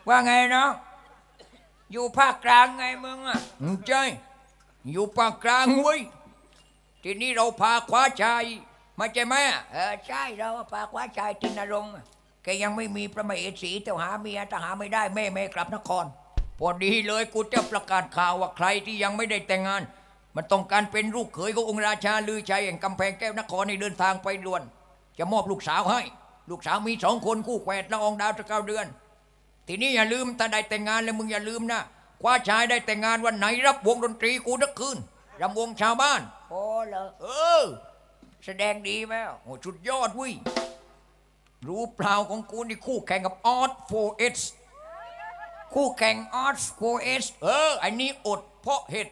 ว่าไงน้องอยู่ภาคกลางไงมึงอ่ะใช่อยู่ภาคกลางเว้ยทีนี้เราพาคว้าชัยมาใช่ไหมใช่เราพาคว้าชัยตินรงค์แกยังไม่มีพระมเหสีแต่หาเมียแต่หาไม่ได้แม่กลับนครพอดีเลยกูจะประกาศข่าวว่าใครที่ยังไม่ได้แต่งงานมันต้องการเป็นลูกเขยขององค์ราชาลือชัยแห่งกำแพงแก้วนครในเดินทางไปด่วนจะมอบลูกสาวให้ลูกสาวมี2 คนคู่แฝดละอองดาวจะ9 เดือนทีนี้อย่าลืมถ้าได้แต่งงานแล้วมึงอย่าลืมนะคว้าชายได้แต่งงานวันไหนรับวงดนตรีกูนักคืนรำวงชาวบ้านโอ้เหรอแสดงดีไหมโอ้สุดยอดวิรู้เปล่าของกูนี่คู่แข่งกับออสโฟเอสคู่แข่งออสโฟเอสอันนี้อดเพาะเห็ด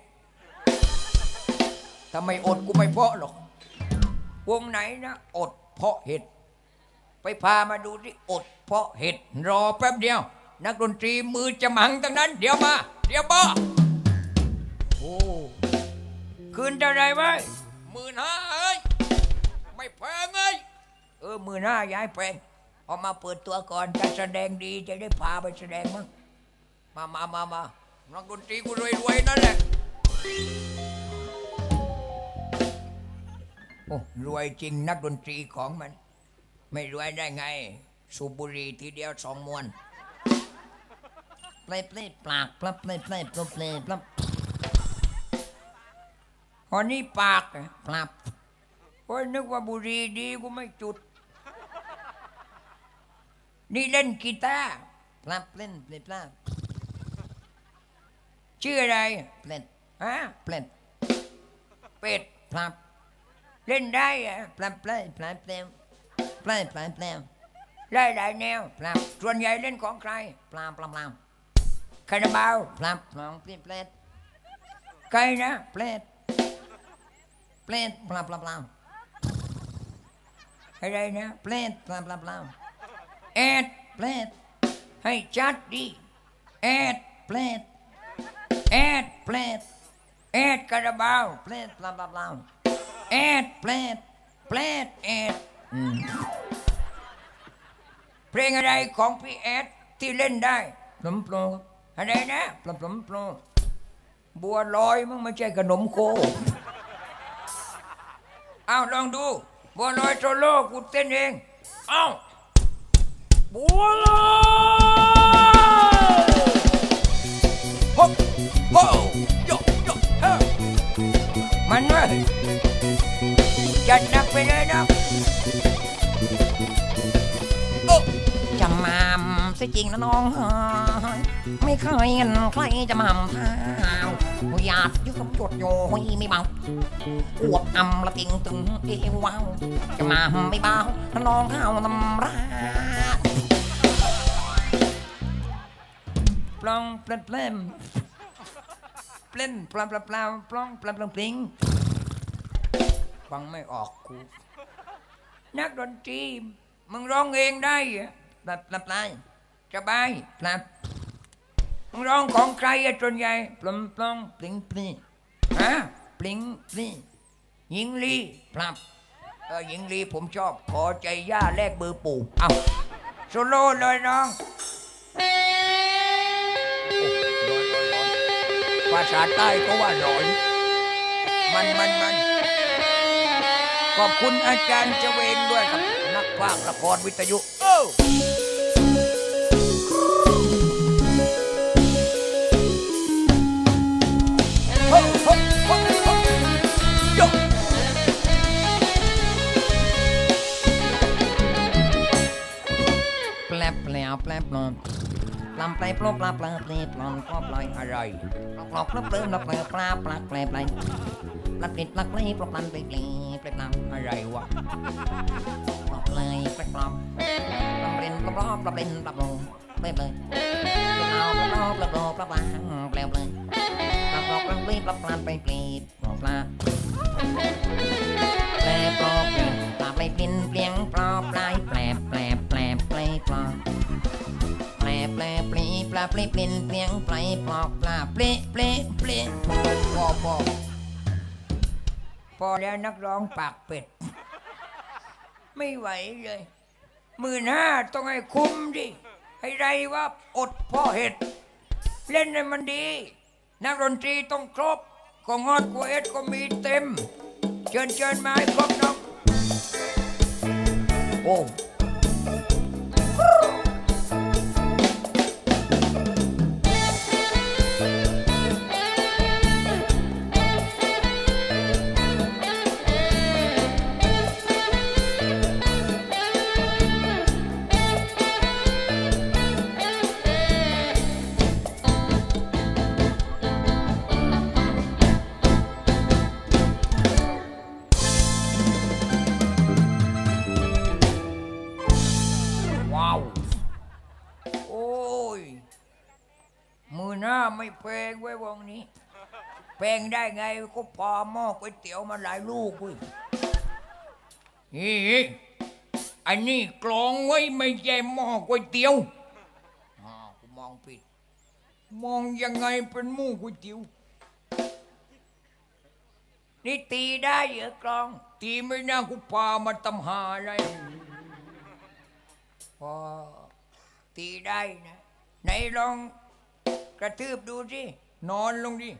ทำไมอดกูไม่เพาะหรอกวงไหนนะอดเพาะเห็ดไปพามาดูที่อดเพาะเห็ดรอแป๊บเดียวนักดนตรีมือจะมังทั้งนั้นเดี๋ยวมาเดี๋ยวบ้าโอ้คืนเท่าไรไว้15,000เอ้ยไม่แพงเอ้ย15,000ย้ายแพงเอามาเปิดตัวก่อนจะแสดงดีจะได้พาไปแสดงมั้งมานักดนตรีกูรวยๆนั่นแหละโอ้รวยจริงนักดนตรีของมันไม่รวยได้ไงสูบบุหรี่ทีเดียว2 มวนเปลปากปลับเปลปลับพอนี่ปากปลับโอ้ยนึกว่าบุหรี่ดีกูไม่จุดนี่เล่นกีตาร์ปลับเล่นปลับชื่ออะไรเปลเป็ดปลับเล่นได้ปลับได้หลายแนวปลับส่วนใหญ่เล่นของใครปลับคาราบาวปลับน้องเปลดไก่นะเปลดปลับอะไรนะเปลดปลับแอดเปลดให้จัดดีแอดเปลดคาราบาวเปลดปลับแอดเปลดแอดเพลงอะไรของพี่แอดที่เล่นได้ขนมโปรอะไรนะขนมโปรบัวลอยมึงไม่ใช่ขนมโคเอาลองดูบัวลอยโซโล่กูเต้นเองเอาบัวลอยโฮ้โยเฮ้มันเลยจัดหนักไปเลยนะจะมามสิจริงนะน้องไม่เคยเห็นใครจะมามเท้าหยาดยึดคำจดโยไม่เบาอวดอำละติงตึงเอวาวจะมามไม่เบาน้องเท้าน้ำราปลองเปล่นปลาปลองปลงปลิงฟังไม่ออกกูนักดนตรีมึงร้องเองได้ปลาสบายปลามึงร้องของใครส่วนใหญ่ปลองปลิงปลิงหญิงลีปลาหญิงลีผมชอบขอใจย่าแลกเบอร์ปู่เอาโซโล่เลยน้องภาษาใต้ก็ว่าร้อนมันขอบคุณอาจารย์เจเวงด้วยครับนักพากย์ละครวิทยุแปลปลอมลำไปปลอมปลาปลาเปลปลอมก็ปล่อยอะไรปลอกเปลือกปลาปลาปลาแปลปลายปลาปิดปลาเปลปลาปลาเปลปลาอะไรวะปลอกเลยปลอมปลาเป็นปลาเป็นปลาโบเปลเลยปลาปลาเปลเปลปลาปลาเปลปลาปลาเปลปลาแปลปลอกปลาเปลปินเปลี่ยงปลาปลายแปลปลาปลาปลาปลาปลิปลินเปลี่ยงปลายปลอกปลาเปลพอแล้วนักร้องปากเป็ดไม่ไหวเลย15,000ต้องให้คุ้มดิให้ไรว่าอดพ่อเห็ดเล่นให้มันดีนักดนตรีต้องครบก็งอดกูเอ็ดก็มีเต็มเชิญมาให้ครบน้องโอ้มือหน้าไม่เพลงไว้วงนี้เพลงได้ไงก็พอหม้อก๋วยเตี๋ยวมาหลายลูกเว้ยนี่อันนี้กลองไว้ไม่ใช่หม้อก๋วยเตี๋ยวกูมองผิดมองยังไงเป็นหม้อก๋วยเตี๋ยวนี่ตีได้เหรอกลองตีไม่น่ากูพามาตำหาอะไรพอตีได้นะไหนลองกระทืบดูสินอนลงดิ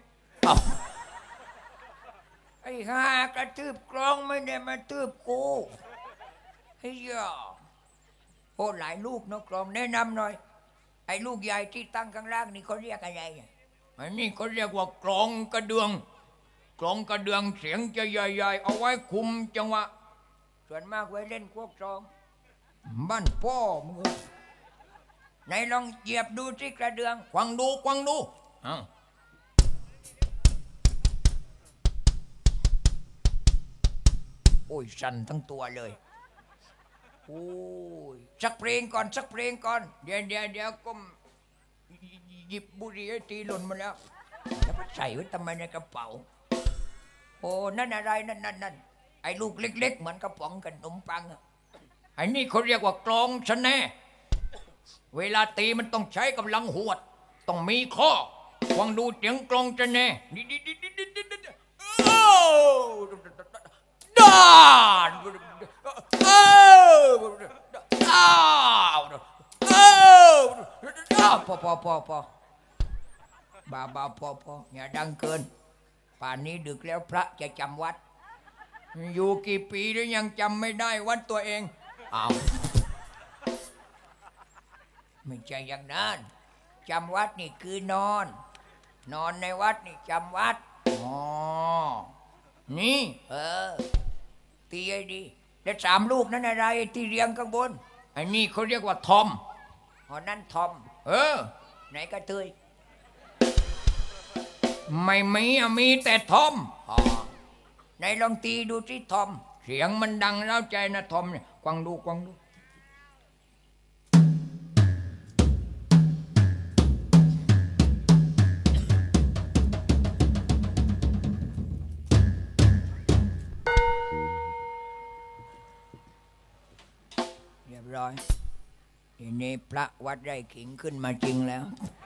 ไอ้ห่ากระทืบกลองไม่ได้มาทืบกูไอ้ยาโอ้หลายลูกนะกลองแนะนำหน่อยไอ้ลูกใหญ่ที่ตั้งข้างล่างนี่เขาเรียกอะไรอันนี้เขาเรียกว่ากลองกระเดืองกลองกระเดืองเสียงจะใหญ่ๆเอาไว้คุมจังหวะส่วนมากไว้เล่นพวกซองบ้านพ่อมึงไหนลองเหยียบดูสิกระเดืองควังดูโอ้ยสั่นทั้งตัวเลยโอ้ยสักเพลงก่อนเดี๋ยวก็หยิบบุหรี่ตีหล่นมาแล้วไปใส่ไว้ทำไมในกระเป๋าโอ้นั่นอะไรนั่นไอ้ลูกเล็กๆเหมือนกระป๋องกันขนมปังไอ้นี่เขาเรียกว่ากลองชะแน่เวลาตีมันต้องใช้กำลังหวดต้องมีข้อฟังดูเสียงกลองจะแน่ด้านพอบ้าพออย่าดังเกินป่านนี้ดึกแล้วพระจะจำวัดอยู่กี่ปีแล้วยังจำไม่ได้วัดตัวเองอ้าวไม่ใช่อย่างนั้นจำวัดนี่คือนอนในวัดนี่จำวัดอ๋อนี่ตีไอ้ดีแล้ว3 ลูกนั้นอะไรที่เรียงข้างบนไอ้นี่เขาเรียกว่าทอมนั่นทอมไหนกระเทยไม่มีแต่ทอมไหนลองตีดูสิทอมเสียงมันดังเล้าใจนะทอมเนี่ยกวางดูเรียบร้อยทีนี้พระวัดไร่ขิงขึ้นมาจริงแล้ว